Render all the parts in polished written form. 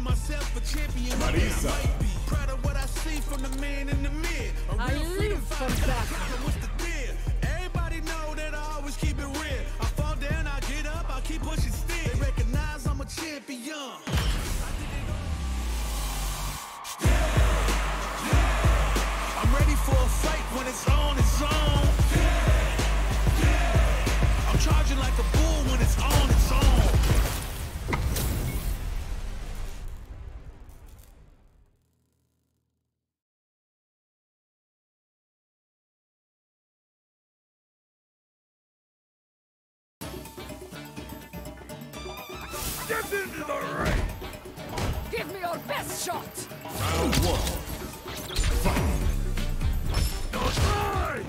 myself a champion. Marisa. Proud of what I see from the man in the mid. I live for that. What's the deal? Everybody know that I always keep it real. I fall down, I get up, I keep pushing still. They recognize I'm a champion. I'm ready for a fight when it's on its own. I'm charging like a bull when it's on its own. Get into the ring! Give me your best shot! Round one. Fight! Don't die!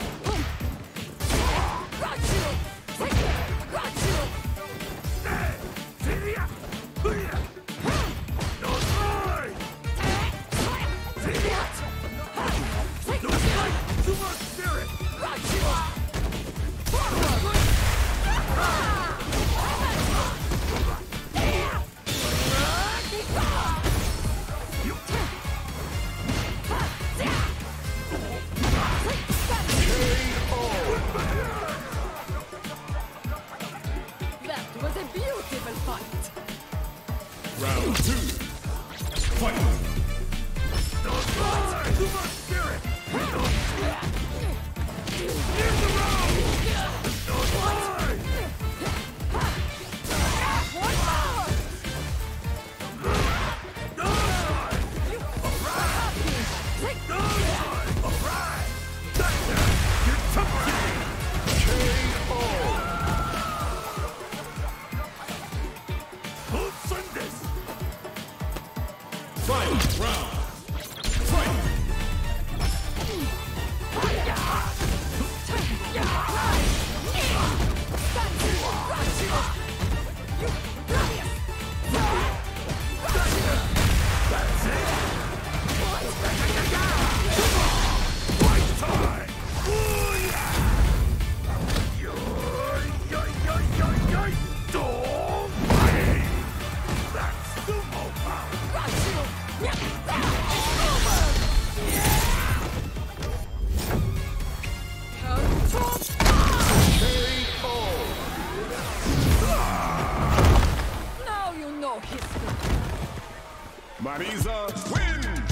Got you! Got you! Don't die! Don't fight! Too much spirit! Got you! Forward! That was a beautiful fight! Round two. Fight! Don't die! Too much spirit! Here's the round! Don't die! One more! Die! Take Die! Alright! That's it! You're tough! KO! Who'll send this? Fight! Round! Fight! That's it! Fight time! Ooh, yeah! Yoy! Don't fight! That's sumo power! Now you know history. Marisa wins!